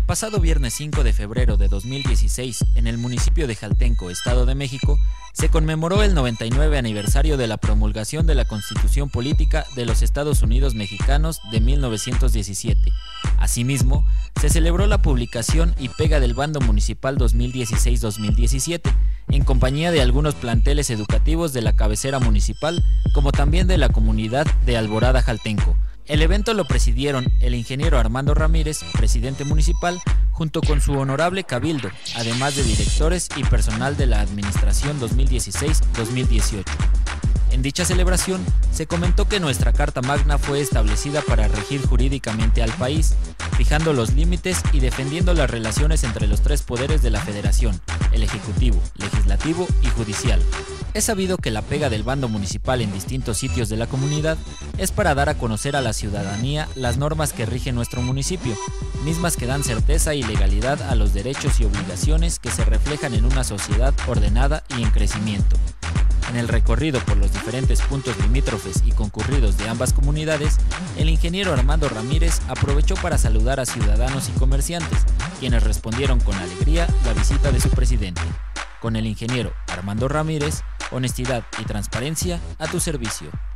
pasado viernes 5 de febrero de 2016, en el municipio de Jaltenco, Estado de México, se conmemoró el 99 aniversario de la promulgación de la Constitución Política de los Estados Unidos Mexicanos de 1917. Asimismo, se celebró la publicación y pega del Bando Municipal 2016-2017, en compañía de algunos planteles educativos de la cabecera municipal, como también de la comunidad de Alborada Jaltenco. El evento lo presidieron el ingeniero Armando Ramírez, presidente municipal, junto con su honorable cabildo, además de directores y personal de la administración 2016-2018. En dicha celebración, se comentó que nuestra Carta Magna fue establecida para regir jurídicamente al país, fijando los límites y defendiendo las relaciones entre los tres poderes de la Federación, el Ejecutivo, Legislativo y Judicial. Es sabido que la pega del bando municipal en distintos sitios de la comunidad es para dar a conocer a la ciudadanía las normas que rigen nuestro municipio, mismas que dan certeza y legalidad a los derechos y obligaciones que se reflejan en una sociedad ordenada y en crecimiento. En el recorrido por los diferentes puntos limítrofes y concurridos de ambas comunidades, el ingeniero Armando Ramírez aprovechó para saludar a ciudadanos y comerciantes, quienes respondieron con alegría la visita de su presidente. Con el ingeniero Armando Ramírez, honestidad y transparencia a tu servicio.